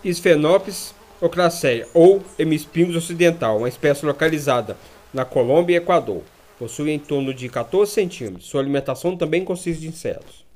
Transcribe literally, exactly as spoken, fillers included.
Sphenopsis ocracea ou hemispingus ocidental, uma espécie localizada na Colômbia e Equador. Possui em torno de quatorze centímetros. Sua alimentação também consiste de insetos.